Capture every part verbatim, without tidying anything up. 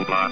robot.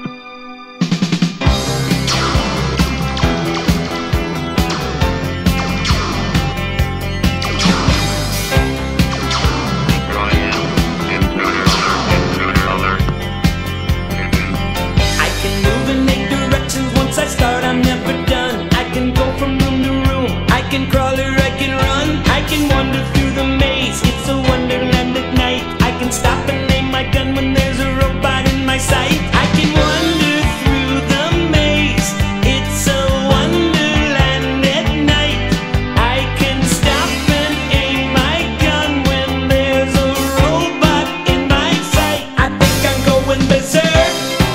I start, I'm never done. I can go from room to room. I can crawl or I can run. I can wander through the maze. It's a wonderland at night. I can stop and aim my gun when there's a robot in my sight. I can wander through the maze. It's a wonderland at night. I can stop and aim my gun when there's a robot in my sight. I think I'm going berserk.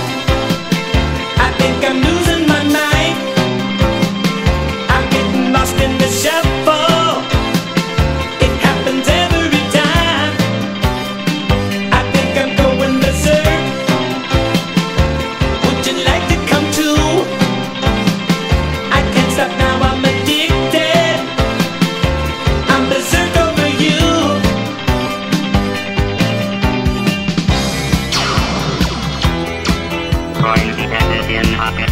I think I'm losing my mind. I'm getting lost in the shuffle. It happens every time. I think I'm going berserk. Would you like to come too? I can't stop now, I'm addicted. I'm berserk over you. Crazy headed in pocket.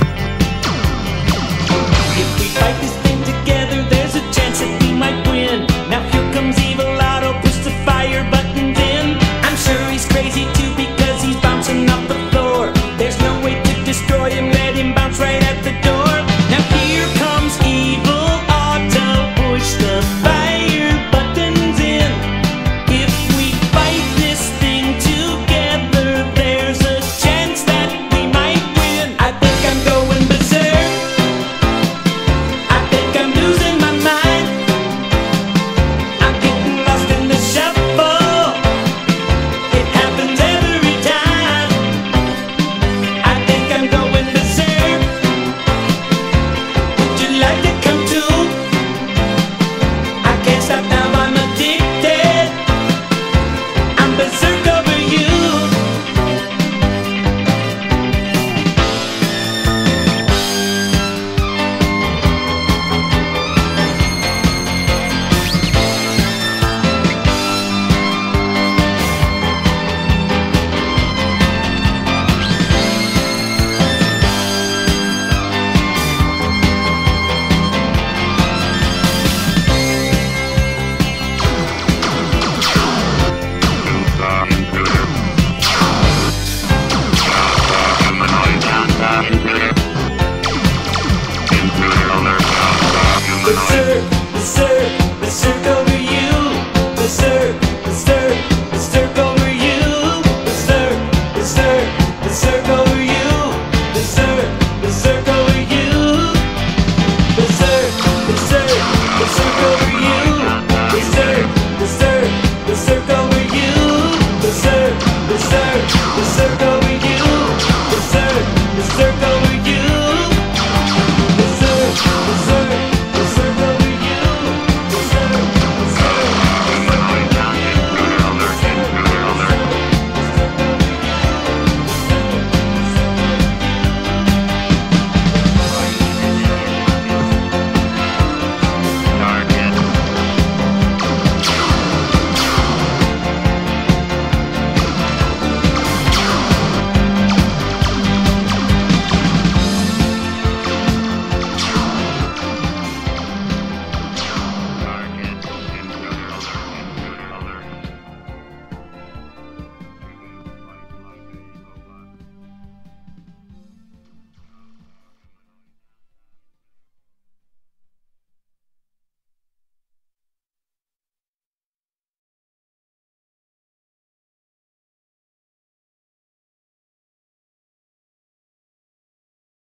If we fight this thing together, there's a chance that we might win. Now here comes Evil Otto, push the fire buttons in. I'm sure he's crazy too because he's bouncing off the floor. There's no way to destroy him, let him bounce right at the door. Now here comes Evil Otto, push the fire buttons in. If we fight this thing together, there's a chance that we might win. I think I'm going berserk. I think I'm losing my mind. I'm getting lost in the shuffle. It happens every time. I think I'm going berserk. Would you like to come too? I can't stop now, I'm addicted. I'm berserk over you. Berserk, berserk, berserk over you. Berserk, berserk, berserk over you. Berserk, berserk, berserk over you. Berserk, berserk over you. Berserk, berserk, berserk over you. Berserk, berserk, berserk over you. Berserk, berserk, berserk over you.